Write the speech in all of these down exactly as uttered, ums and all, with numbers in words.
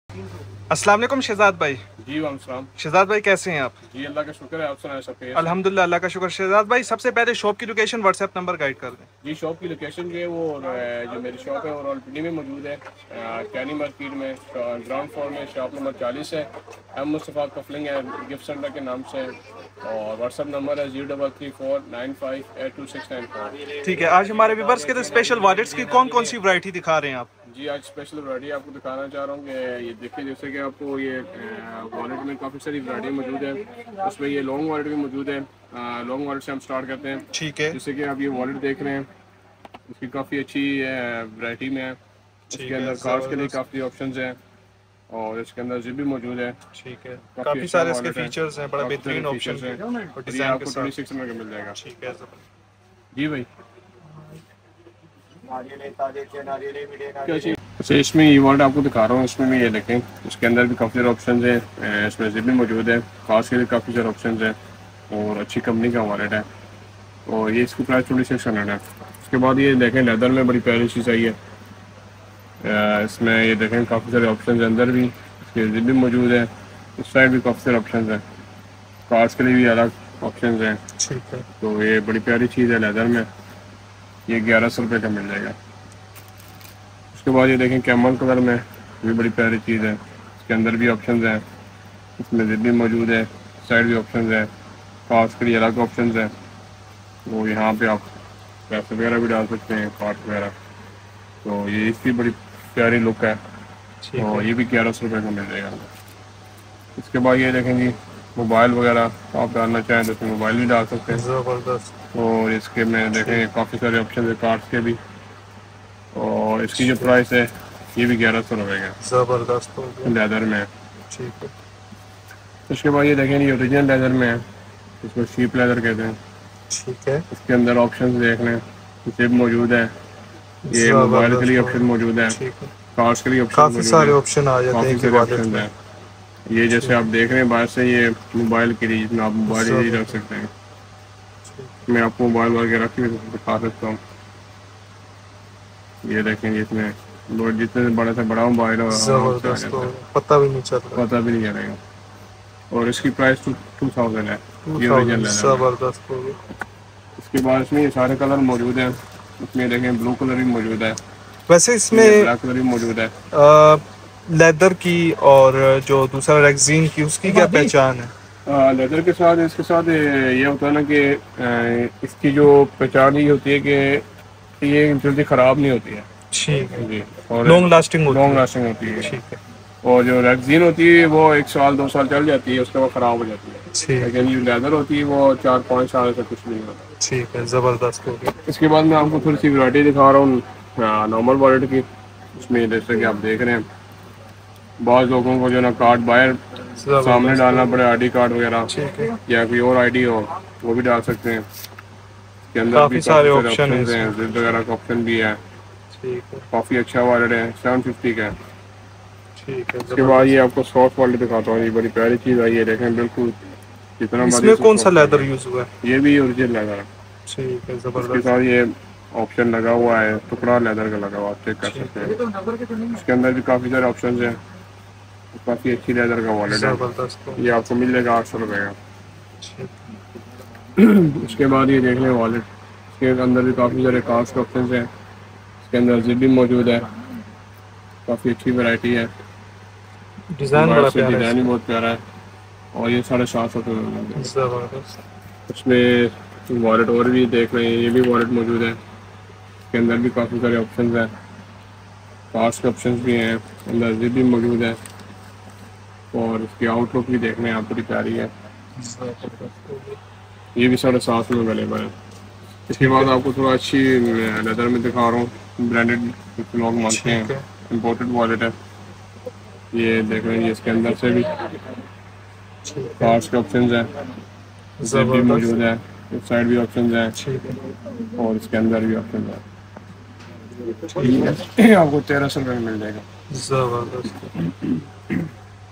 अस्सलाम वालेकुम शहजाद भाई। जी वालेकुम सलाम। शहजाद भाई कैसे हैं आप? जी अल्लाह का शुक्र है, आप सुनाएं सब खैरियत से? अल्हम्दुलिल्लाह, अल्लाह का शुक्र। शहजाद भाई सबसे पहले शॉप की लोकेशन व्हाट्सएप नंबर गाइड कर दें। जी शॉप की लोकेशन जो है वो अ, जो मेरी शॉप है वो रॉयल्टी में मौजूद है, कैनी मार्केट में ग्राउंड फ्लोर में शॉप नंबर चालीस है। एम मुस्तफ़ा कफलिंग है गिफ्ट सेंटर के नाम से, और व्हाट्सअप नंबर है zero double three four nine five eight two six nine four. ठीक है, आज हमारे व्यूवर्स के लिए स्पेशल वॉलेट्स की कौन कौन सी वैरायटी दिखा रहे हैं आप? जी आज स्पेशल वैरायटी आपको दिखाना चाह रहा हूँ कि ये देखिए, जैसे कि आपको ये वॉलेट में काफ़ी सारी वैरायटी मौजूद है। उसमें ये लॉन्ग वॉलेट भी मौजूद है। लॉन्ग वॉलेट से हम स्टार्ट करते हैं। ठीक है, जैसे कि आप ये वॉलेट देख रहे हैं, इसकी काफ़ी अच्छी वैरायटी में है। इसके अंदर कार्ड्स के लिए काफ़ी ऑप्शंस हैं, और इसके अंदर जिप भी मौजूद है। ठीक है, काफ़ी काफी अच्छा सारे इसके वॉलेट है, फीचर्स हैं, बड़ा काफ़ी बेहतरीन सारे ऑप्शन फीचर्स है हैं। और ये डिजाइन के आपको ट्वेंटी साथ। सिक्स में मिल जाएगा। ठीक है जी भाई, क्या चाहिए? अच्छा, इसमें ये वॉलेट आपको दिखा रहा हूँ, इसमें भी ये देखें, इसके अंदर भी काफ़ी सारे ऑप्शन हैं। इसमें जिप भी मौजूद है, खास के लिए काफ़ी सारे ऑप्शन हैं, और अच्छी कंपनी का वॉलेट है। और ये इसकी प्राइस ट्वेंटी सिक्स हंड्रेड है। उसके बाद ये देखें, लेदर में बड़ी प्यारी चीज़ आई है। अ, इसमें ये देखें काफ़ी सारे ऑप्शन हैं, अंदर भी इसके जिप भी मौजूद है। इस साइड भी काफ़ी सारे ऑप्शन हैं, कार्ड्स के लिए भी अलग ऑप्शन हैं। ठीक है, तो ये बड़ी प्यारी चीज़ है लेदर में, ये ग्यारह सौ रुपये का मिल जाएगा। उसके बाद ये देखें कैमल कलर में, भी बड़ी प्यारी चीज़ है। इसके अंदर भी ऑप्शन हैं, इसमें जिप भी मौजूद है, साइड भी ऑप्शन है, कार्ड्स के लिए अलग ऑप्शन है। तो यहाँ पे आप पैसे वगैरह भी डाल सकते हैं, कार्ड वगैरह। तो ये इसकी बड़ी प्यारी लुक है, ठीक और है, ये भी ग्यारह सौ रुपये का मिल जाएगा। इसके बाद ये देखें जी, मोबाइल वगैरह आप डालना चाहें तो इसमें मोबाइल भी डाल सकते हैं। जबरदस्त। और इसके में देखें काफ़ी सारे ऑप्शन है कार्ड्स के भी, और इसकी जो प्राइस है ये भी ग्यारह सौ रुपये का जबरदस्त हो गया। लेदर में है। ठीक है, उसके बाद ये देखें ये ओरिजिनल लेदर में है, इसको शीप लेदर कहते हैं। ठीक है, इसके अंदर ऑप्शन देख लें, जिप मौजूद है, ये मोबाइल के लिए जबरदस्त हो ऑप्शन गया। मौजूद है, ठीक है, कार्ड्स के लिए ऑप्शन काफी मौजूद सारे है, ऑप्शन आ जाते हैं काफ़ी इनके सारे वॉलेट ऑप्शन में। हैं। ये जैसे आप देख रहे हैं बाहर से, ये मोबाइल के लिए, जिसमें आप मोबाइल ही रख जबरदस्त। सकते हैं। मैं आपको मोबाइल वगैरह रख के दिखा सकता हूँ। ये देखेंगे, इसमें लोड जितने से बड़ा से बड़ा मोबाइल हो आराम से आ जबरदस्त हो जाता है, गया, पता भी नहीं चल रहा। पता भी नहीं चलेगा। और इसकी प्राइस टू टू थाउजेंड है, टू ये ओरिजिनल थाउजेंड लेदर में। जबरदस्त हो गया। इसके बाद इसमें ये सारे कलर मौजूद हैं। इसमें देखें ब्लू कलर भी मौजूद है, वैसे ये इसमें ब्लैक कलर भी मौजूद है। लेदर की और जो दूसरा रेक्सीन की, उसकी क्या पहचान है? आ, लेदर के साथ इसके साथ ये ये होता है ना कि आ, इसकी जो पहचान ये होती है कि ये जल्दी ख़राब नहीं होती है ठीक है, जी, और लॉन्ग लास्टिंग होती लॉन्ग है। लास्टिंग होती है। ठीक है, और जो रेक्सीन होती है वो एक साल दो साल चल जाती है, उसके बाद ख़राब हो जाती है। ठीक लेकिन जो लेदर होती है वो चार पाँच साल से कुछ नहीं होता। ठीक है, जबरदस्त हो गया। इसके बाद मैं आपको थोड़ी सी वैरायटी दिखा रहा हूँ नॉर्मल वॉलेट की। इसमें जैसे कि आप देख रहे हैं, बहुत लोगों को जो ना कार्ड बाहर सामने डालना पड़े, आईडी कार्ड वगैरह, ठीक है, या कोई और आईडी हो वो भी डाल सकते हैं। इसके अंदर काफी भी सारे काफ़ी सारे ऑप्शन है ऑप्शन हैं, इसमें। जिप वगैरह का ऑप्शन भी है। ठीक है, काफ़ी अच्छा वॉलेट है, सेवन फिफ्टी का है। ठीक है, उसके बाद ये जबरदस्त। आपको सॉफ्ट वॉलेट दिखाता हूँ, ये बड़ी प्यारी चीज़ आई है, देखें बिल्कुल जितना मर्जी इसमें कौन सा soft लेदर है। यूज हुआ है? ये भी ओरिजिनल लेदर है। ठीक है, इसके जबरदस्त। साथ ये ऑप्शन लगा हुआ है, टुकड़ा लेदर का लगा हुआ, आप चेक कर ठीक सकते हैं। इसके अंदर भी काफ़ी सारे ऑप्शन हैं, काफ़ी अच्छी लेदर का वॉलेट है। जबरदस्त हो ये गया। आपको मिल जाएगा आठ सौ रुपये का। ठीक। उसके बाद ये देख लें वॉलेट, इसके अंदर भी काफ़ी सारे कार्ड्स के ऑप्शन हैं। इसके अंदर जिप भी मौजूद है, काफ़ी अच्छी वैरायटी है। डिजाइन बाहर बड़ा से प्यारा है डिज़ाइन भी इसका। बहुत प्यारा है, और ये साढ़े सात सौ रुपये में मिल जाएगा। जबरदस्त। उसमें वॉलेट और भी देख रहे हैं, ये भी वॉलेट मौजूद है। इसके अंदर भी काफ़ी सारे ऑप्शन हैं, कार्ड्स के ऑप्शन भी हैं, अंदर जिप भी मौजूद है। और इसकी आउटलुक भी देखने हैं आप, बड़ी प्यारी है। जबरदस्त हो गया। ये भी साढ़े सात सौ में अवेलेबल है। इसके बाद आपको थोड़ा अच्छी लेदर में दिखा रहा हूँ, ब्रांडेड लोग मांगते ठीक हैं, है, इम्पोर्टेड वॉलेट है। ये देख रहे हैं, ये इसके अंदर से भी ठीक है, कार्ड्स के ऑप्शन हैं, जिप भी जबरदस्त। मौजूद है, इस साइड भी ऑप्शन हैं, ठीक है, और इसके अंदर भी ऑप्शन है। ठीक है, ये आपको तेरह सौ रुपये में मिल जाएगा। जबरदस्त।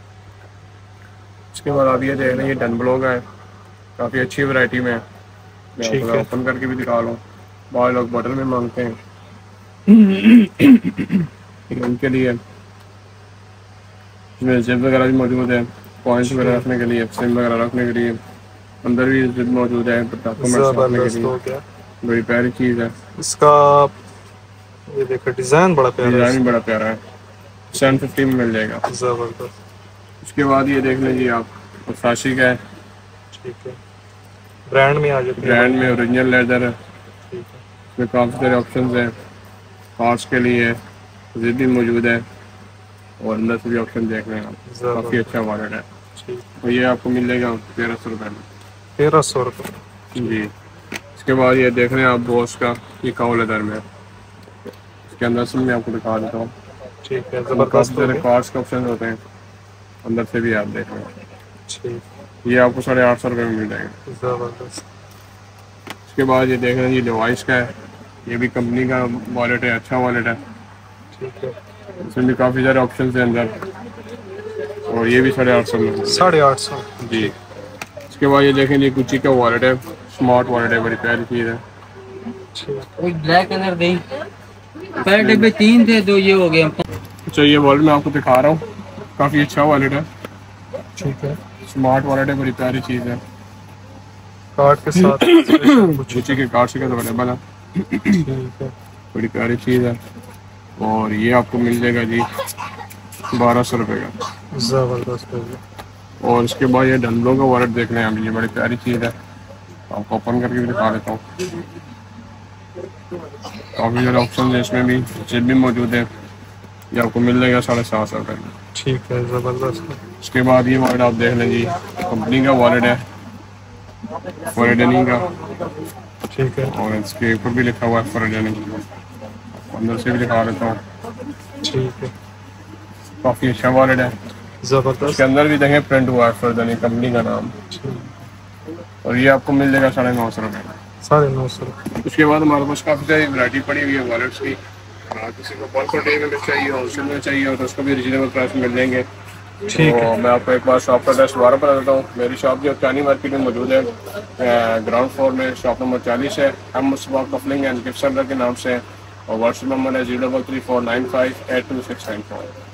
इसके बाद आप ये देख रहे हैं, ये डन ब्लॉक है, काफ़ी अच्छी वैरायटी में है। मैं ठीक आपको है, ओपन करके भी दिखा लूँ। बहुत लोग बटन में मांगते हैं, उनके लिए इसमें जिप वगैरह भी मौजूद है, पॉइंट्स वगैरह ठीक, रखने के लिए, सिम वगैरह रखने के लिए। अंदर भी जिप मौजूद है डॉक्यूमेंट्स रखने के जबरदस्त लिए। हो गया। बड़ी प्यारी चीज़ है। इसका ये देखो डिजाइन बड़ा प्यारा है डिज़ाइन भी इसका। बड़ा प्यारा है। सेवन फिफ्टी में मिल जाएगा। जबरदस्त। उसके बाद ये देख लीजिए आप, फसाशी का है, ठीक है, ब्रांड में आ जाती है ब्रांड भाई। में ओरिजिनल लेदर है। ठीक है, इसमें काफ़ी सारे ऑप्शन हैं, पास के लिए जिप भी मौजूद है और अंदर से भी ऑप्शन देख रहे हैं आप। काफ़ी अच्छा जबरदस्त। वॉलेट है। ठीक, और ये आपको मिलेगा तेरह सौ रुपये में। तेरह सौ रुपये। जी। इसके बाद ये देख रहे हैं आप बॉस का, ये काऊ लेदर में है। इसके अंदर से मैं आपको दिखा देता हूँ। ठीक है, काफ़ी जबरदस्त हो सारे गया। कार्ड्स के ऑप्शन होते हैं, अंदर से भी आप देख रहे हैं। ठीक, ये आपको साढ़े आठ सौ रुपये में मिल जाएगा। जबरदस्त। इसके बाद ये देख रहे हैं ये डिवाइस का है, ये भी कंपनी का वॉलेट है, अच्छा वॉलेट है। ठीक है, इसमें भी काफ़ी सारे ऑप्शन हैं अंदर, और ये भी साढ़े आठ सौ में मिल साढ़े आठ सौ। जाएगा। जी। इसके बाद ये देखें ये गुच्ची का वॉलेट है, स्मार्ट वॉलेट है, बड़ी प्यारी चीज़ है। ठीक, एक ब्लैक कलर दे, पहले डिब्बे तीन थे, दो ये हो गए। अच्छा, ये वॉलेट मैं आपको दिखा रहा हूँ, काफ़ी अच्छा वॉलेट है, ठीक है, स्मार्ट वॉलेट है, बड़ी प्यारी चीज़ है। कार्ड के साथ गुच्ची के कार्ड से अवेलेबल है, ठीक है, बड़ी प्यारी चीज़ है। और ये आपको मिल जाएगा जी बारह सौ रुपये का। जबरदस्त हो गया। और इसके बाद ये डंडों का वॉलेट देख रहे हैं आप, ये बड़ी प्यारी चीज़ है, आपको ओपन करके भी दिखा देता हूँ। काफ़ी सारे ऑप्शन है इसमें भी, जिप भी मौजूद है। ये आपको मिल जाएगा साढ़े सात सौ रुपये में। ठीक है, जबरदस्त। उसके बाद ये वॉलेट आप देख लें जी, कंपनी का वॉलेट है, फॉरेडनिंग का, ठीक है, और इसके ऊपर भी लिखा हुआ है फॉरेडनिंग। अंदर से भी दिखा देता हूँ, ठीक है, काफ़ी अच्छा वॉलेट है। जबरदस्त। इसके अंदर भी देखें प्रिंट हुआ है फॉरेडनिंग कंपनी का नाम, और ये आपको मिल जाएगा साढ़े नौ सौ रुपये में। साढ़े नौ सौ रुपये। उसके बाद हमारे पास काफ़ी सारी वैरायटी पड़ी हुई है वॉलेट्स की। हाँ, किसी को बल्क क्वांटिटी में चाहिए, होलसेल में चाहिए, और उसको भी रिजनेबल प्राइस में मिल जाएंगे। ठीक तो है, मैं आपको एक बार शॉप का एड्रेस दोबारा बता देता हूँ। मेरी शॉप जो चानी मार्केट में मौजूद है, ग्राउंड फ्लोर में, शॉप नंबर चालीस है। हम Mustafa cufflink and gift centre के नाम से, और व्हाट्सएप नंबर है zero double three four nine five eight two six nine four.